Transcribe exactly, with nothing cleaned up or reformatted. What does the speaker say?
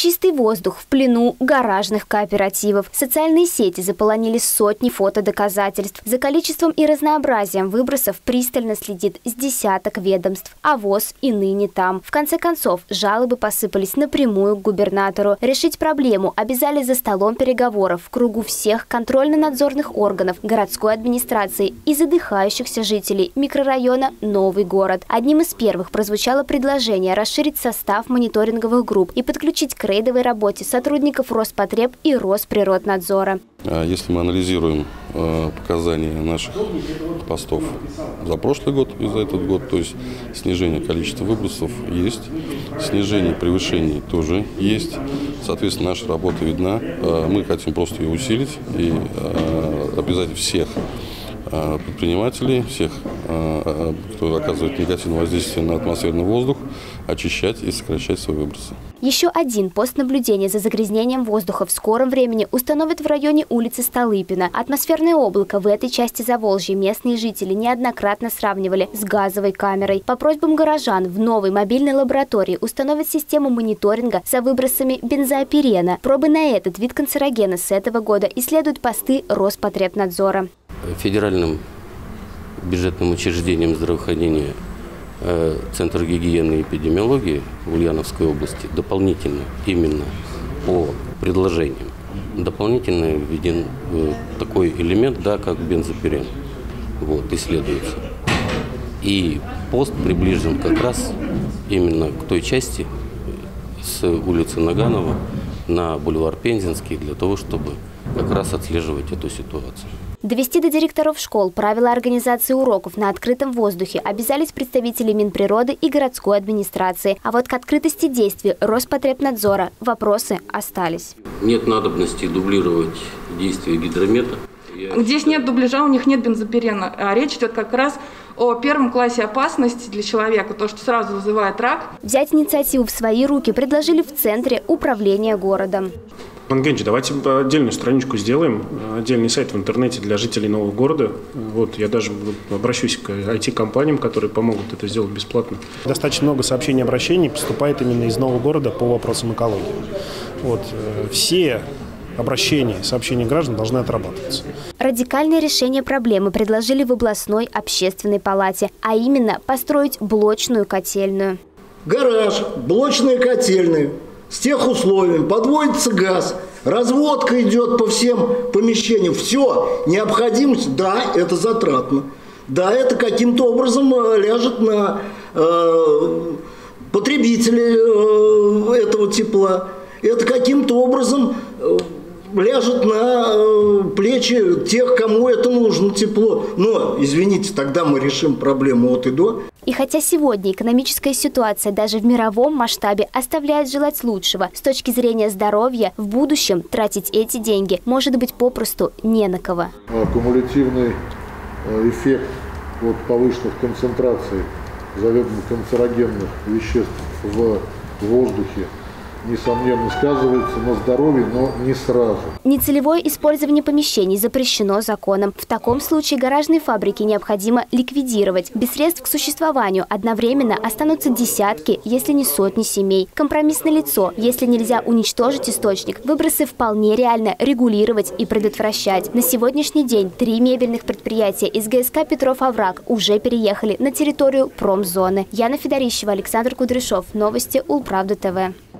Чистый воздух в плену гаражных кооперативов. Социальные сети заполонили сотни фотодоказательств. За количеством и разнообразием выбросов пристально следит с десяток ведомств. А ВОЗ и ныне там. В конце концов, жалобы посыпались напрямую к губернатору. Решить проблему обязали за столом переговоров в кругу всех контрольно-надзорных органов, городской администрации и задыхающихся жителей микрорайона Новый город. Одним из первых прозвучало предложение расширить состав мониторинговых групп и подключить к рейдовой работе сотрудников Роспотреб и Росприроднадзора. Если мы анализируем показания наших постов за прошлый год и за этот год, то есть снижение количества выбросов есть, снижение превышений тоже есть. Соответственно, наша работа видна. Мы хотим просто ее усилить и обязать всех предпринимателей, всех, кто оказывает негативное воздействие на атмосферный воздух, очищать и сокращать свои выбросы. Еще один пост наблюдения за загрязнением воздуха в скором времени установят в районе улицы Столыпина. Атмосферное облако в этой части Заволжья местные жители неоднократно сравнивали с газовой камерой. По просьбам горожан в новой мобильной лаборатории установят систему мониторинга за выбросами бензоапирена. Пробы на этот вид канцерогена с этого года исследуют посты Роспотребнадзора. Федеральным бюджетным учреждением здравоохранения Центр гигиены и эпидемиологии в Ульяновской области дополнительно, именно по предложениям, дополнительно введен такой элемент, да, как бензопирен. Вот, исследуется. И пост приближен как раз именно к той части с улицы Наганова на бульвар Пензенский, для того, чтобы как раз отслеживать эту ситуацию. Довести до директоров школ правила организации уроков на открытом воздухе обязались представители Минприроды и городской администрации. А вот к открытости действий Роспотребнадзора вопросы остались. Нет надобности дублировать действия гидромета. Здесь нет дубляжа, у них нет бензопирена. А речь идет как раз о первом классе опасности для человека, то, что сразу вызывает рак. Взять инициативу в свои руки предложили в Центре управления городом. Евгений, давайте отдельную страничку сделаем, отдельный сайт в интернете для жителей Нового города. Вот, я даже обращусь к ай ти-компаниям, которые помогут это сделать бесплатно. Достаточно много сообщений и обращений поступает именно из Нового города по вопросам экологии. Вот, все обращения, сообщения граждан должны отрабатываться. Радикальное решение проблемы предложили в областной общественной палате, а именно построить блочную котельную. Гараж, блочные котельные. С тех условий подводится газ, разводка идет по всем помещениям. Все, необходимость, да, это затратно. Да, это каким-то образом ляжет на э, потребителей э, этого тепла. Это каким-то образом э, ляжет на э, плечи тех, кому это нужно, тепло. Но, извините, тогда мы решим проблему от и до. И хотя сегодня экономическая ситуация даже в мировом масштабе оставляет желать лучшего, с точки зрения здоровья, в будущем тратить эти деньги может быть попросту не на кого. Кумулятивный эффект от повышенных концентраций заведомо канцерогенных веществ в воздухе несомненно сказывается на здоровье, но не сразу. Нецелевое использование помещений запрещено законом. В таком случае гаражные фабрики необходимо ликвидировать. Без средств к существованию одновременно останутся десятки, если не сотни семей. Компромисс налицо. Если нельзя уничтожить источник, выбросы вполне реально регулировать и предотвращать. На сегодняшний день три мебельных предприятия из гэ эс ка «Петров-Овраг» уже переехали на территорию промзоны. Яна Федорищева, Александр Кудряшов. Новости Улправда тэ вэ.